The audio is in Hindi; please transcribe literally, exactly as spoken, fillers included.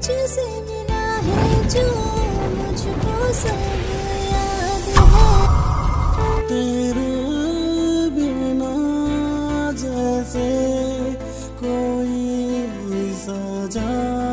तुझसे मिला है जो मुझको सब याद है। तेरे बिना जैसे कोई सजा